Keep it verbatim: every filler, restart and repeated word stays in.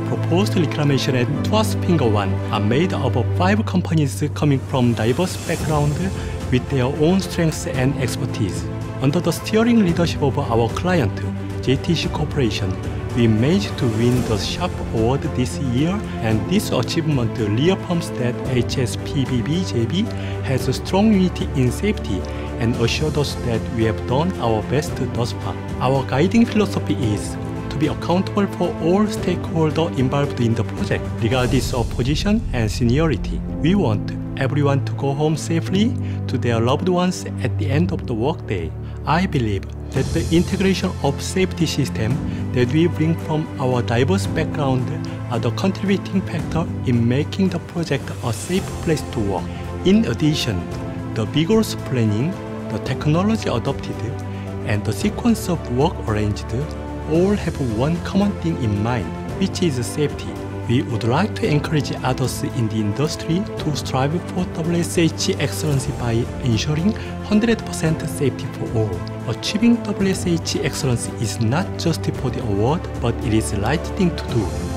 proposed reclamation at Tuas Pingo One are made up of five companies coming from diverse backgrounds with their own strengths and expertise. Under the steering leadership of our client, J T C Corporation, we managed to win the SHARP Award this year, and this achievement reaffirms that H S P B B J V has a strong unity in safety and assured us that we have done our best thus far. Our guiding philosophy is to be accountable for all stakeholders involved in the project, regardless of position and seniority. We want everyone to go home safely to their loved ones at the end of the workday. I believe that the integration of safety systems that we bring from our diverse background are the contributing factor in making the project a safe place to work. In addition, the vigorous planning, the technology adopted, and the sequence of work arranged all have one common thing in mind, which is safety. We would like to encourage others in the industry to strive for W S H excellence by ensuring one hundred percent safety for all. Achieving W S H excellence is not just for the award, but it is the right thing to do.